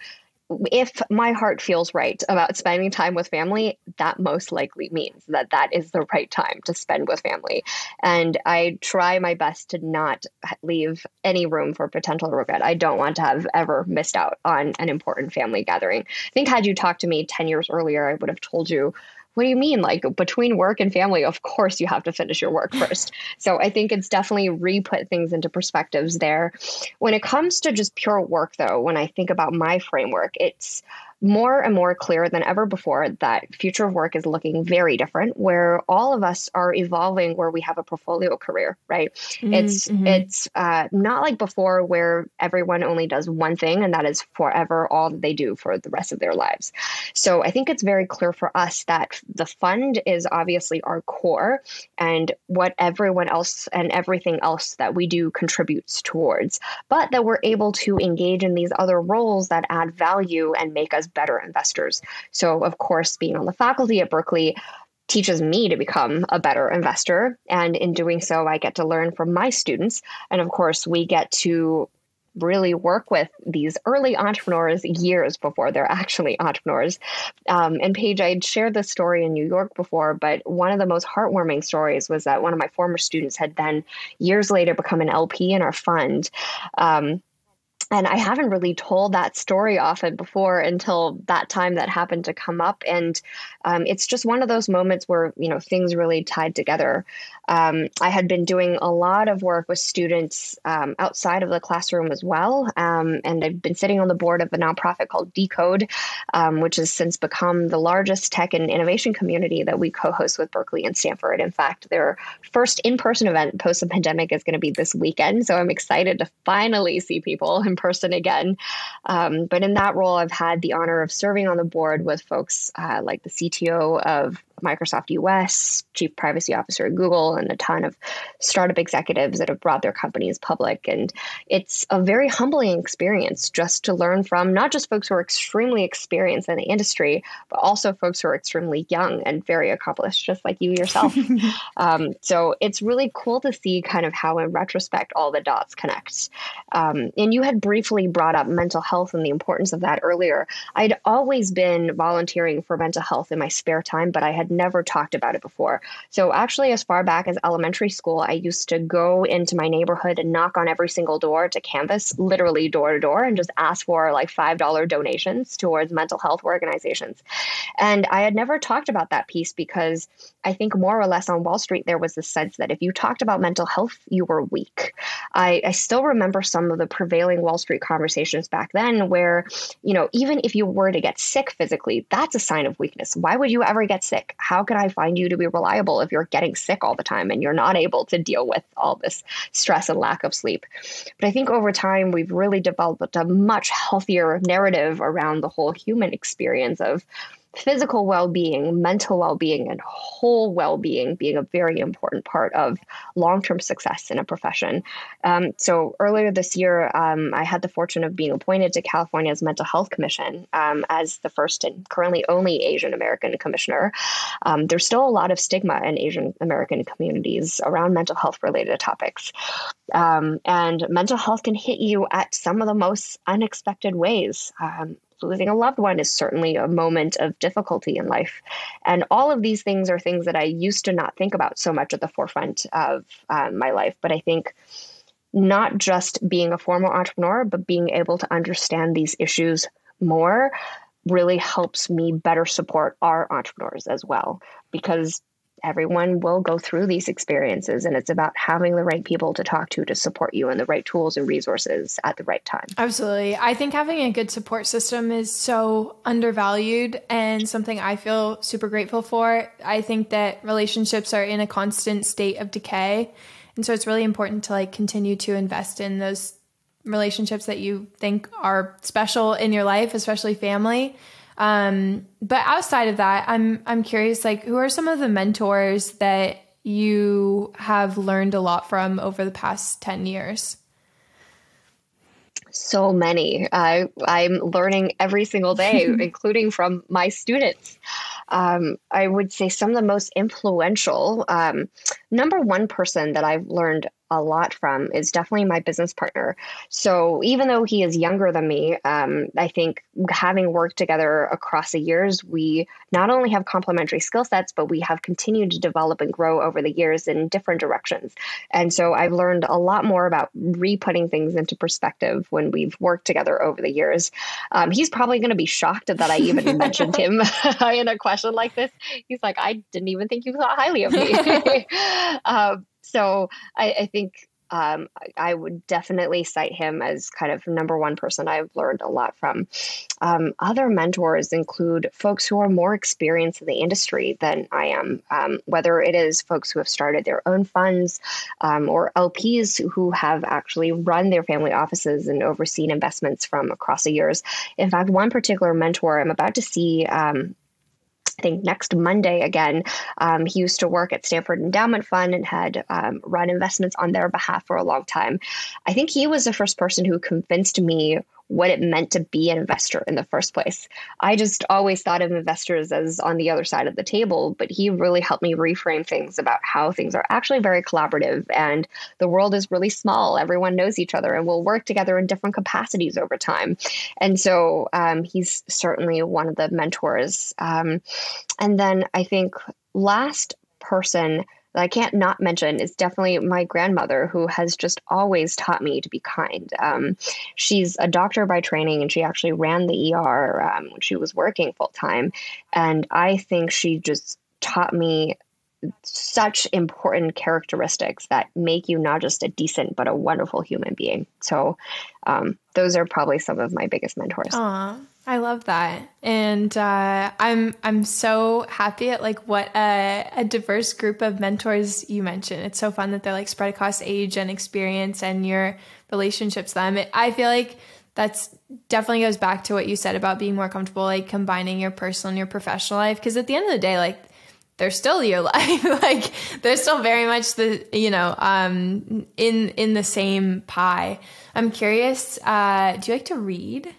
If my heart feels right about spending time with family, that most likely means that that is the right time to spend with family. And I try my best to not leave any room for potential regret. I don't want to have ever missed out on an important family gathering. I think had you talked to me ten years earlier, I would have told you, what do you mean? Like between work and family, of course you have to finish your work first. So I think it's definitely re-put things into perspectives there. When it comes to just pure work, though, when I think about my framework, it's more and more clear than ever before that future of work is looking very different, where all of us are evolving, where we have a portfolio career, right? Mm-hmm. It's it's uh, not like before where everyone only does one thing and that is forever all that they do for the rest of their lives. So I think it's very clear for us that the fund is obviously our core, and what everyone else and everything else that we do contributes towards, but that we're able to engage in these other roles that add value and make us better investors. So of course, being on the faculty at Berkeley teaches me to become a better investor. And in doing so, I get to learn from my students. And of course, we get to really work with these early entrepreneurs years before they're actually entrepreneurs. Um, and Paige, I'd shared this story in New York before, but one of the most heartwarming stories was that one of my former students had then years later become an L P in our fund. Um, And I haven't really told that story often before until that time that happened to come up. And um, it's just one of those moments where, you know, things really tied together. Um, I had been doing a lot of work with students um, outside of the classroom as well. Um, and I've been sitting on the board of a nonprofit called Decode, um, which has since become the largest tech and innovation community that we co-host with Berkeley and Stanford. In fact, their first in-person event post the pandemic is going to be this weekend. So I'm excited to finally see people in person again. Um, but in that role, I've had the honor of serving on the board with folks uh, like the C T O of Microsoft U S, Chief Privacy Officer at Google, and a ton of startup executives that have brought their companies public. And it's a very humbling experience just to learn from not just folks who are extremely experienced in the industry, but also folks who are extremely young and very accomplished, just like you yourself. um, so it's really cool to see kind of how in retrospect all the dots connect. Um, and you had briefly brought up mental health and the importance of that earlier. I'd always been volunteering for mental health in my spare time, but I had had never talked about it before. So actually, as far back as elementary school, I used to go into my neighborhood and knock on every single door to canvass, literally door to door, and just ask for like five dollar donations towards mental health organizations. And I had never talked about that piece because I think more or less on Wall Street, there was the sense that if you talked about mental health, you were weak. I, I still remember some of the prevailing Wall Street conversations back then where, you know, even if you were to get sick physically, that's a sign of weakness. Why would you ever get sick? How could I find you to be reliable if you're getting sick all the time and you're not able to deal with all this stress and lack of sleep? But I think over time, we've really developed a much healthier narrative around the whole human experience of physical well-being, mental well-being, and whole well-being being a very important part of long-term success in a profession. Um, so earlier this year, um, I had the fortune of being appointed to California's Mental Health Commission um, as the first and currently only Asian American commissioner. Um, there's still a lot of stigma in Asian American communities around mental health related topics. Um, and mental health can hit you at some of the most unexpected ways. Um, Losing a loved one is certainly a moment of difficulty in life. And all of these things are things that I used to not think about so much at the forefront of um, my life. But I think not just being a formal entrepreneur, but being able to understand these issues more really helps me better support our entrepreneurs as well, because everyone will go through these experiences, and it's about having the right people to talk to to support you and the right tools and resources at the right time. Absolutely. I think having a good support system is so undervalued and something I feel super grateful for. I think that relationships are in a constant state of decay. And so it's really important to like continue to invest in those relationships that you think are special in your life, especially family. Um, but outside of that, I'm, I'm curious, like, who are some of the mentors that you have learned a lot from over the past ten years? So many. Uh, I'm learning every single day, including from my students. Um, I would say some of the most influential, um, number one person that I've learned a lot from is definitely my business partner. So even though he is younger than me, um, I think having worked together across the years, we not only have complementary skill sets, but we have continued to develop and grow over the years in different directions. And so I've learned a lot more about re-putting things into perspective when we've worked together over the years. Um, he's probably going to be shocked that I even mentioned him in a question like this. He's like, I didn't even think you thought highly of me. um, So I, I think um, I, I would definitely cite him as kind of number one person I've learned a lot from. Um, other mentors include folks who are more experienced in the industry than I am, um, whether it is folks who have started their own funds um, or L Ps who have actually run their family offices and overseen investments from across the years. In fact, one particular mentor I'm about to see um, I think next Monday again. Um, he used to work at Stanford Endowment Fund and had um, run investments on their behalf for a long time. I think he was the first person who convinced me what it meant to be an investor in the first place. I just always thought of investors as on the other side of the table, but he really helped me reframe things about how things are actually very collaborative and the world is really small. Everyone knows each other and will work together in different capacities over time. And so um, he's certainly one of the mentors. Um, and then I think last person that I can't not mention is definitely my grandmother, who has just always taught me to be kind. Um, she's a doctor by training, and she actually ran the E R um, when she was working full time. And I think she just taught me such important characteristics that make you not just a decent, but a wonderful human being. So um, those are probably some of my biggest mentors. Aw, I love that. And uh, I'm I'm so happy at like what a, a diverse group of mentors you mentioned. It's so fun that they're like spread across age and experience and your relationships with them. It, I feel like that's definitely goes back to what you said about being more comfortable, like combining your personal and your professional life. Because at the end of the day, like, they're still your life. Like, they're still very much the, you know, um, in, in the same pie. I'm curious, uh, do you like to read?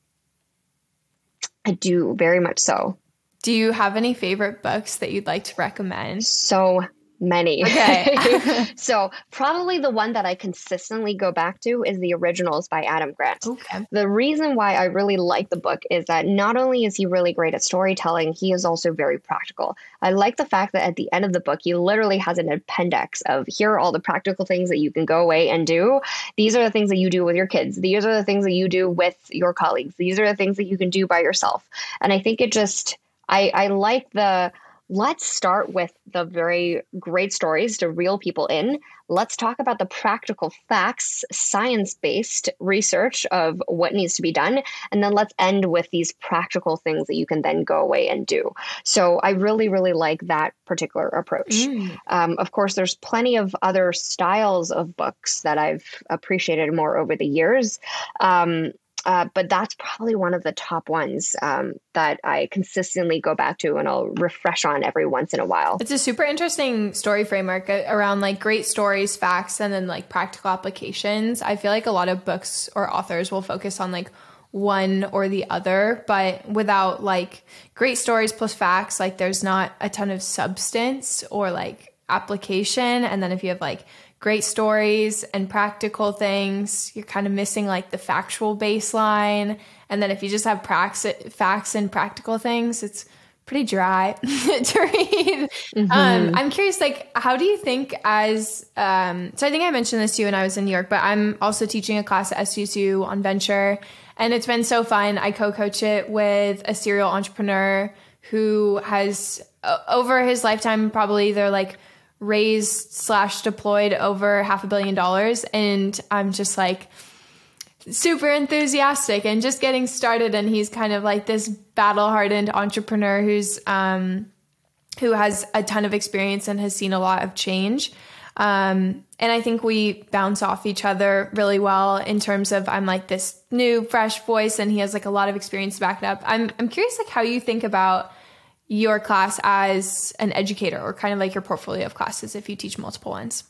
I do, very much so. Do you have any favorite books that you'd like to recommend? So Many. Okay. So probably the one that I consistently go back to is The Originals by Adam Grant. Okay. The reason why I really like the book is that not only is he really great at storytelling, he is also very practical. I like the fact that at the end of the book, he literally has an appendix of here are all the practical things that you can go away and do. These are the things that you do with your kids. These are the things that you do with your colleagues. These are the things that you can do by yourself. And I think it just, I, I like the, let's start with the very great stories to reel people in. Let's talk about the practical facts, science-based research of what needs to be done. And then let's end with these practical things that you can then go away and do. So I really, really like that particular approach. Mm. Um, of course, there's plenty of other styles of books that I've appreciated more over the years. Um, Uh, but that's probably one of the top ones um, that I consistently go back to and I'll refresh on every once in a while. It's a super interesting story framework around like great stories, facts, and then like practical applications. I feel like a lot of books or authors will focus on like one or the other, but without like great stories plus facts, like there's not a ton of substance or like application. And then if you have like great stories and practical things, you're kind of missing like the factual baseline. And then if you just have prax- facts and practical things, it's pretty dry to read. Mm-hmm. Um, I'm curious, like, how do you think as, um, so I think I mentioned this to you when I was in New York, but I'm also teaching a class at S U S U on venture, and it's been so fun. I co-coach it with a serial entrepreneur who has uh, over his lifetime, probably they're like, raised slash deployed over half a billion dollars. And I'm just like super enthusiastic and just getting started. And he's kind of like this battle hardened entrepreneur who's, um, who has a ton of experience and has seen a lot of change. Um, and I think we bounce off each other really well in terms of I'm like this new fresh voice and he has like a lot of experience to back it up. I'm, I'm curious like how you think about your class as an educator or kind of like your portfolio of classes if you teach multiple ones.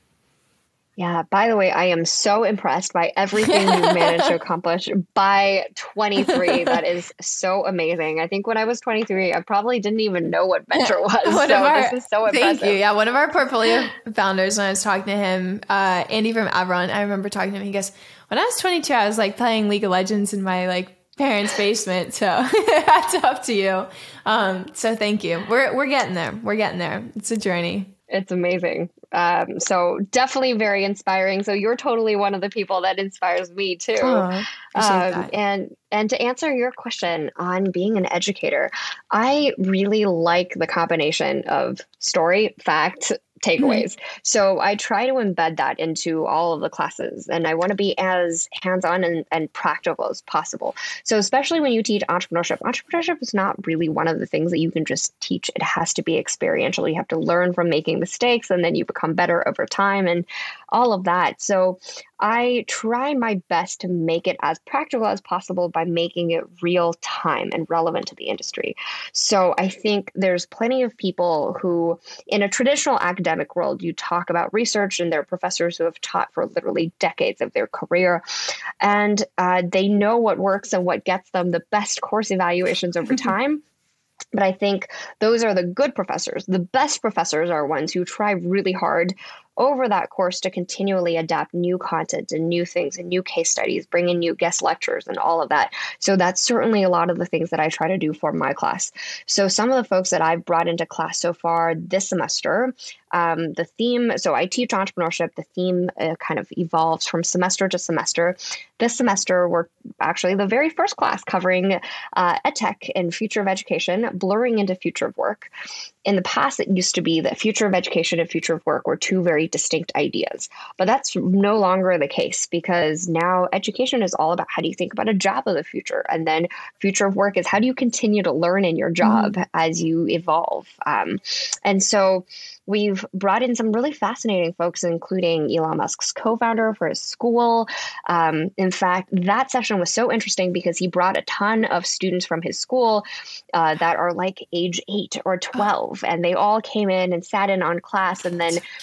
Yeah. By the way, I am so impressed by everything you've managed to accomplish by twenty-three. That is so amazing. I think when I was twenty-three, I probably didn't even know what venture was. One so our, this is so impressive. Thank you. Yeah. One of our portfolio founders, when I was talking to him, uh, Andy from Avron, I remember talking to him. He goes, when I was twenty-two, I was like playing League of Legends in my like parents' basement. So hats off to you. Um, so thank you. We're, we're getting there. We're getting there. It's a journey. It's amazing. Um, so definitely very inspiring. So you're totally one of the people that inspires me too. Oh, um, and, and to answer your question on being an educator, I really like the combination of story, fact, takeaways. Mm-hmm. So I try to embed that into all of the classes, and I want to be as hands-on and, and practical as possible. So especially when you teach entrepreneurship, entrepreneurship is not really one of the things that you can just teach. It has to be experiential. You have to learn from making mistakes, and then you become better over time and all of that. So I try my best to make it as practical as possible by making it real time and relevant to the industry. So I think there's plenty of people who, in a traditional academic world, you talk about research and there are professors who have taught for literally decades of their career, and uh, they know what works and what gets them the best course evaluations over time. But I think those are the good professors. The best professors are ones who try really hard over that course to continually adapt new content and new things and new case studies, bring in new guest lectures and all of that. So that's certainly a lot of the things that I try to do for my class. So some of the folks that I've brought into class so far this semester, um, the theme, so I teach entrepreneurship. The theme uh, kind of evolves from semester to semester. This semester, we're actually the very first class covering uh, edtech and future of education, blurring into future of work. In the past, it used to be that future of education and future of work were two very distinct ideas, but that's no longer the case because now education is all about how do you think about a job of the future, and then future of work is how do you continue to learn in your job mm-hmm. as you evolve. Um, and so we've brought in some really fascinating folks, including Elon Musk's co-founder for his school. Um, in fact, that session was so interesting because he brought a ton of students from his school uh, that are like age eight or twelve, and they all came in and sat in on class, and then we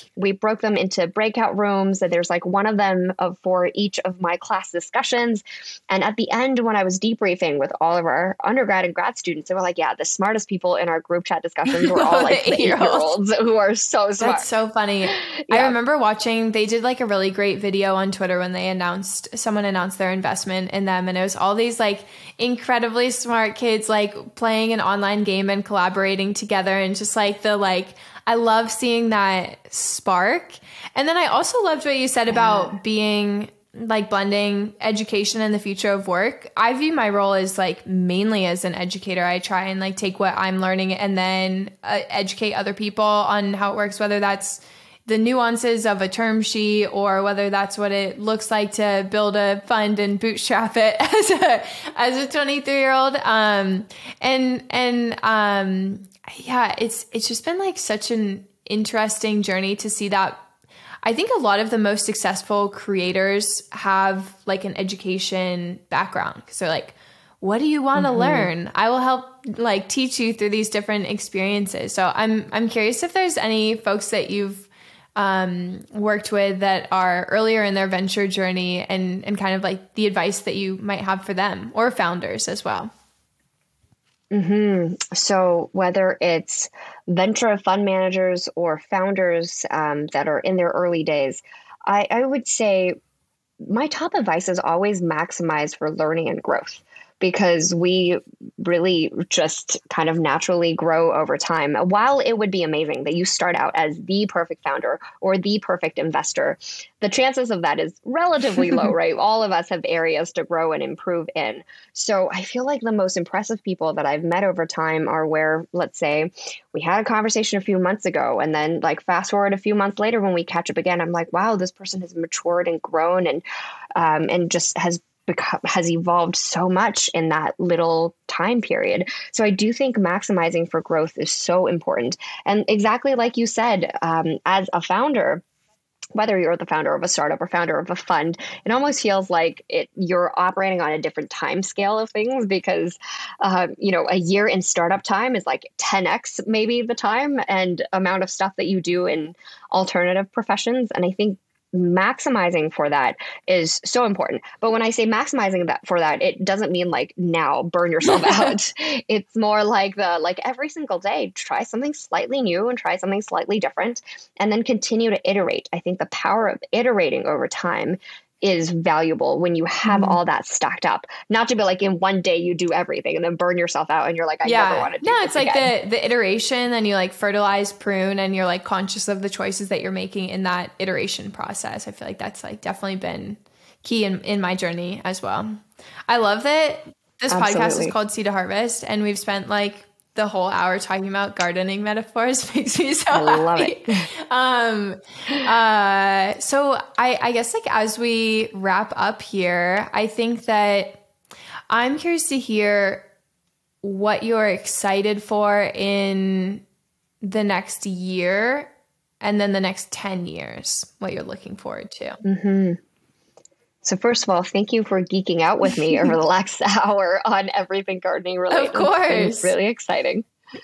broke them into breakout rooms. And there's like one of them of, for each of my class discussions. And at the end, when I was debriefing with all of our undergrad and grad students, they were like, yeah, the smartest people in our group chat discussions were all like the eight-year-olds who are so smart. That's so funny. Yeah. I remember watching, they did like a really great video on Twitter when they announced, someone announced their investment in them. And it was all these like incredibly smart kids like playing an online game and collaborating together. And just like the like, I love seeing that spark. And then I also loved what you said about yeah. being like blending education and the future of work. I view my role as like mainly as an educator. I try and like take what I'm learning and then uh, educate other people on how it works, whether that's the nuances of a term sheet or whether that's what it looks like to build a fund and bootstrap it as a, as a twenty-three year old. Um, and, and, um, yeah, it's, it's just been like such an interesting journey to see that. I think a lot of the most successful creators have like an education background. So they're like, what do you want to mm-hmm. learn? I will help like teach you through these different experiences. So I'm, I'm curious if there's any folks that you've um, worked with that are earlier in their venture journey and, and kind of like the advice that you might have for them or founders as well. Mm-hmm. So whether it's venture fund managers or founders um, that are in their early days, I, I would say my top advice is always maximize for learning and growth, because we really just kind of naturally grow over time. While it would be amazing that you start out as the perfect founder or the perfect investor, the chances of that is relatively low, right? All of us have areas to grow and improve in. So I feel like the most impressive people that I've met over time are where, let's say, we had a conversation a few months ago, and then like fast forward a few months later when we catch up again, I'm like, wow, this person has matured and grown and um, and just has Become, has evolved so much in that little time period. So I do think maximizing for growth is so important. And exactly like you said, um, as a founder, whether you're the founder of a startup or founder of a fund, it almost feels like it, you're operating on a different time scale of things because, uh, you know, a year in startup time is like ten x maybe the time and amount of stuff that you do in alternative professions. And I think maximizing for that is so important. But when I say maximizing that for that, it doesn't mean like now burn yourself out. It's more like the like every single day, try something slightly new and try something slightly different, and then continue to iterate. I think the power of iterating over time is valuable when you have mm. all that stacked up, not to be like in one day you do everything and then burn yourself out and you're like, I yeah. never want to do no, this it's like again. the, the iteration, and you like fertilize, prune, and you're like conscious of the choices that you're making in that iteration process. I feel like that's like definitely been key in, in my journey as well. I love that this Absolutely. podcast is called Seed to Harvest, and we've spent like the whole hour talking about gardening metaphors. Makes me so I love happy. It. um, uh, so I, I guess like as we wrap up here, I think that I'm curious to hear what you're excited for in the next year and then the next ten years, what you're looking forward to. Mm-hmm. So first of all, thank you for geeking out with me over the last hour on everything gardening related. Of course. It's really exciting.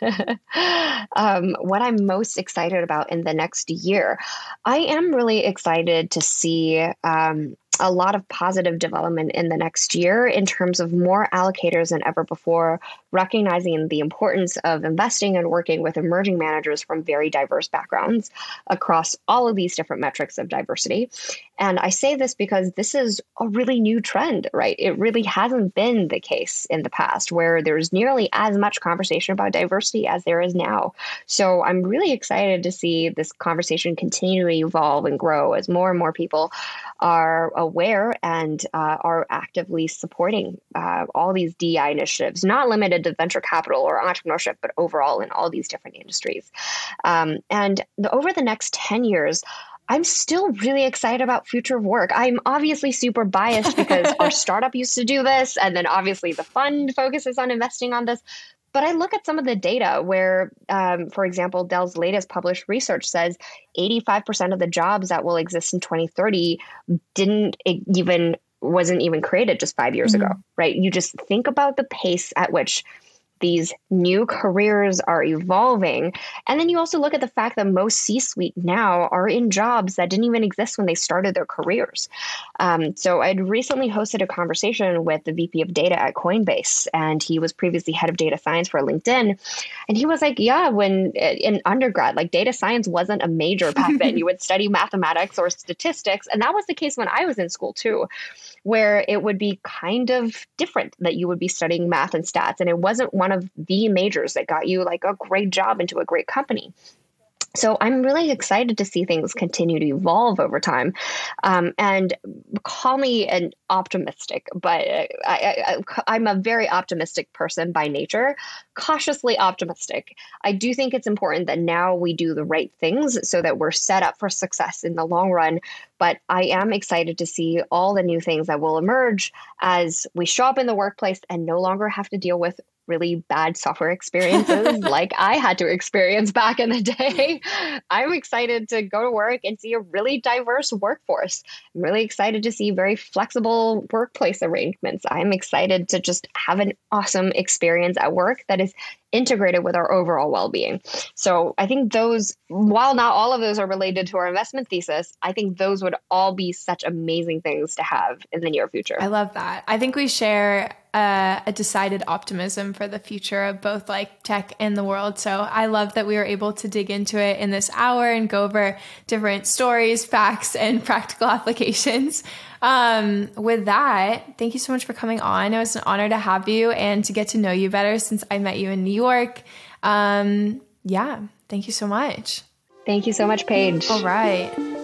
um, what I'm most excited about in the next year, I am really excited to see um, a lot of positive development in the next year in terms of more allocators than ever before, recognizing the importance of investing and working with emerging managers from very diverse backgrounds across all of these different metrics of diversity. And I say this because this is a really new trend, right? It really hasn't been the case in the past where there's nearly as much conversation about diversity as there is now. So I'm really excited to see this conversation continue to evolve and grow as more and more people are aware and uh, are actively supporting uh, all these D E I initiatives, not limited to venture capital or entrepreneurship, but overall in all these different industries. Um, and the, over the next ten years, I'm still really excited about future of work. I'm obviously super biased because our startup used to do this, and then obviously the fund focuses on investing on this. But I look at some of the data where, um, for example, Dell's latest published research says eighty-five percent of the jobs that will exist in twenty thirty didn't even, wasn't even created just five years mm-hmm. ago, right? You just think about the pace at which these new careers are evolving. And then you also look at the fact that most C-suite now are in jobs that didn't even exist when they started their careers. Um, so I'd recently hosted a conversation with the V P of data at Coinbase, and he was previously head of data science for LinkedIn. And he was like, yeah, when in undergrad, like data science wasn't a major back then. You would study mathematics or statistics. And that was the case when I was in school too, where it would be kind of different that you would be studying math and stats. And it wasn't one of the majors that got you like a great job into a great company. So I'm really excited to see things continue to evolve over time. Um, and call me an optimistic, but I, I, I'm a very optimistic person by nature, cautiously optimistic. I do think it's important that now we do the right things so that we're set up for success in the long run. But I am excited to see all the new things that will emerge as we show up in the workplace and no longer have to deal with really bad software experiences like I had to experience back in the day. I'm excited to go to work and see a really diverse workforce. I'm really excited to see very flexible workplace arrangements. I'm excited to just have an awesome experience at work that is integrated with our overall well-being. So I think those, while not all of those are related to our investment thesis, I think those would all be such amazing things to have in the near future. I love that. I think we share uh, a decided optimism for the future of both like tech and the world. So I love that we were able to dig into it in this hour and go over different stories, facts, and practical applications. Um, with that, thank you so much for coming on. It was an honor to have you and to get to know you better since I met you in New York. Um, yeah, thank you so much. Thank you so much, Paige. All right.